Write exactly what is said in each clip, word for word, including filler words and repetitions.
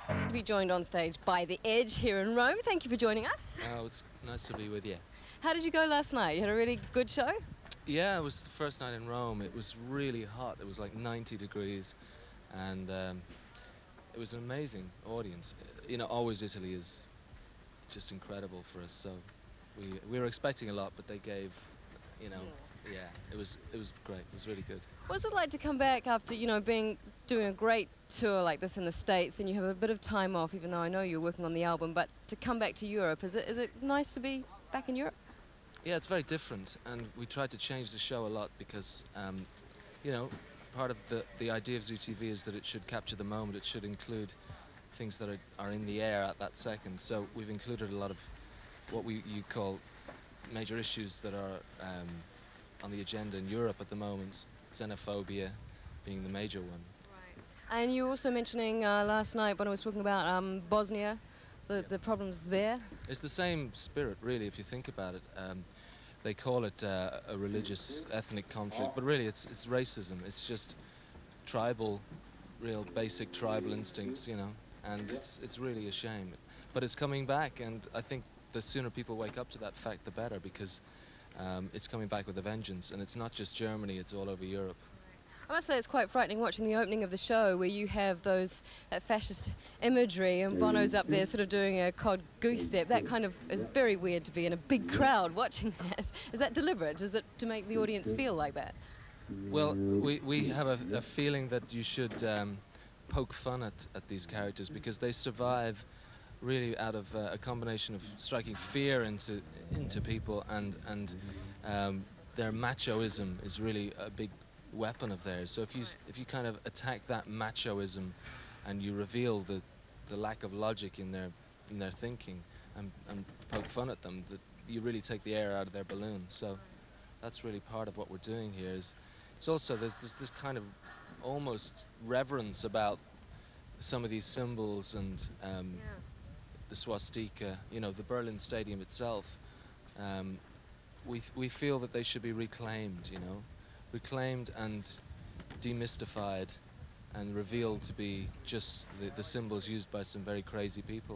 To be joined on stage by The Edge here in Rome. Thank you for joining us. Oh, it's nice to be with you. How did you go last night? You had a really good show? Yeah, it was the first night in Rome. It was really hot. It was like ninety degrees, and um, it was an amazing audience. You know, always Italy is just incredible for us. So we we were expecting a lot, but they gave, you know, yeah, it was it was great. It was really good. What's it like to come back after, you know, being doing a great tour like this in the States, then you have a bit of time off, even though I know you're working on the album, but to come back to Europe, is it is it nice to be back in Europe? Yeah, it's very different, and we tried to change the show a lot because, um, you know, part of the the idea of Zoo T V is that it should capture the moment. It should include things that are, are in the air at that second. So we've included a lot of what we you call major issues that are um, on the agenda in Europe at the moment. Xenophobia being the major one. Right. And you were also mentioning uh, last night when I was talking about um, Bosnia, the, Yeah. the problems there. It's the same spirit, really, if you think about it. Um, they call it uh, a religious ethnic conflict, but really it's it's racism. It's just tribal, real basic tribal instincts, you know, and it's it's really a shame. But it's coming back, and I think the sooner people wake up to that fact, the better, because um, it's coming back with a vengeance, and it's not just Germany, it's all over Europe. I must say it's quite frightening watching the opening of the show where you have those that fascist imagery and Bono's up there sort of doing a cod goose step. That kind of is very weird to be in a big crowd watching that. Is that deliberate? Is it to make the audience feel like that? Well, we, we have a, a feeling that you should um, poke fun at, at these characters because they survive really out of uh, a combination of striking fear into into people, and and um, their machoism is really a big weapon of theirs. So if you s- if you kind of attack that machoism, and you reveal the the lack of logic in their in their thinking, and, and poke fun at them, that you really take the air out of their balloon. So that's really part of what we're doing here. Is it's also there's, there's this kind of almost reverence about some of these symbols and um, the swastika, you know, the Berlin Stadium itself. Um, we th- we feel that they should be reclaimed, you know, reclaimed and demystified and revealed to be just the, the symbols used by some very crazy people.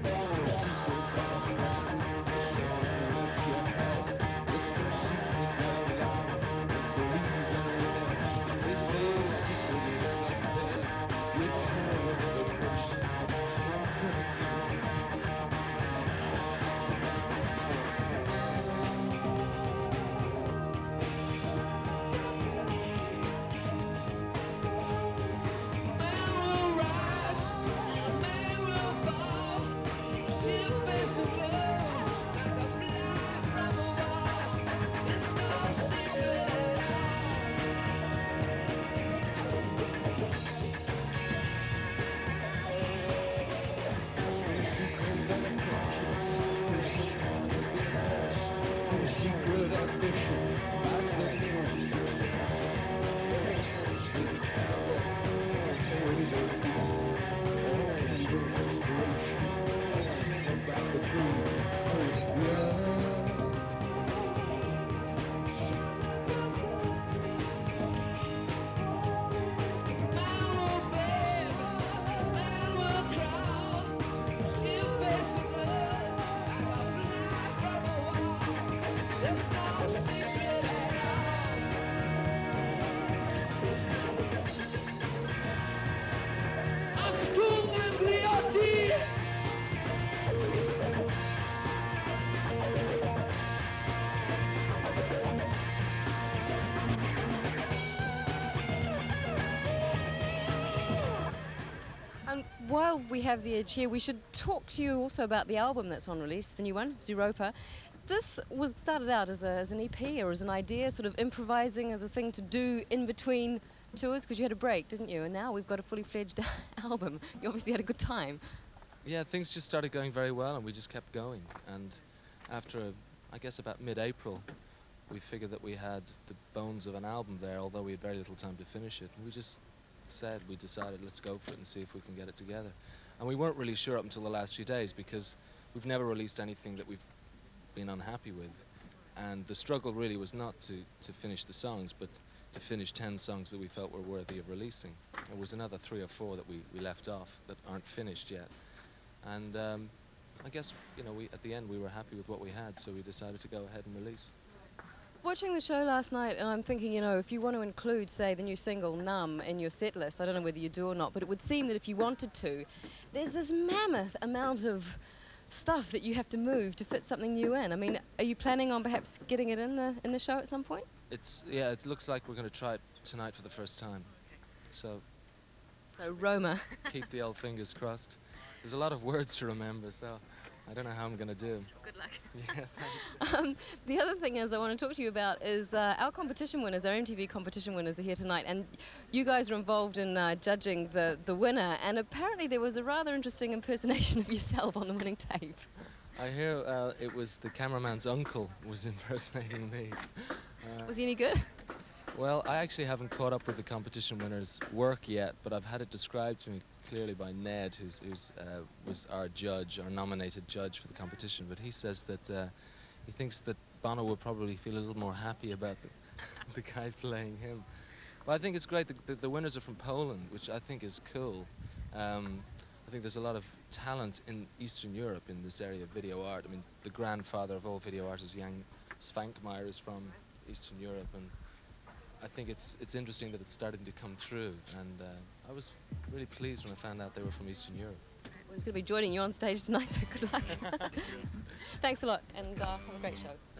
And while we have the Edge here, we should talk to you also about the album that's on release, the new one, Zeropa. This was started out as, a, as an E P or as an idea, sort of improvising as a thing to do in between tours, because you had a break, didn't you? And now we've got a fully fledged album. You obviously had a good time. Yeah, things just started going very well, and we just kept going. And after, uh, I guess, about mid-April, we figured that we had the bones of an album there, although we had very little time to finish it. And we just said, we decided, let's go for it and see if we can get it together. And we weren't really sure up until the last few days, because we've never released anything that we've been unhappy with. And the struggle really was not to, to finish the songs, but to finish ten songs that we felt were worthy of releasing. There was another three or four that we, we left off that aren't finished yet. And um, I guess, you know, we at the end we were happy with what we had, so we decided to go ahead and release. Watching the show last night, and I'm thinking, you know, if you want to include, say, the new single, Numb, in your set list, I don't know whether you do or not, but it would seem that if you wanted to, there's this mammoth amount of stuff that you have to move to fit something new in. I mean, are you planning on perhaps getting it in the, in the show at some point? It's, yeah, it looks like we're going to try it tonight for the first time. So, so Roma. Keep the old fingers crossed. There's a lot of words to remember, so I don't know how I'm going to do. Good luck. Yeah, thanks. Um, the other thing is I want to talk to you about is uh, our competition winners, our M T V competition winners are here tonight, and you guys are involved in uh, judging the, the winner, and apparently there was a rather interesting impersonation of yourself on the winning tape. I hear uh, it was the cameraman's uncle was impersonating me. Uh, was he any good? Well, I actually haven't caught up with the competition winner's work yet, but I've had it described to me clearly by Ned, who's, who's uh, was our judge, our nominated judge for the competition. But he says that uh, he thinks that Bono will probably feel a little more happy about the, the guy playing him. But I think it's great. The, the, the winners are from Poland, which I think is cool. Um, I think there's a lot of talent in Eastern Europe in this area of video art. I mean, the grandfather of all video artists, Jan Svankmajer, is from Eastern Europe, and I think it's it's interesting that it's starting to come through, and uh, I was really pleased when I found out they were from Eastern Europe. Well, he's going to be joining you on stage tonight, so good luck. Thanks a lot, and uh, have a great show.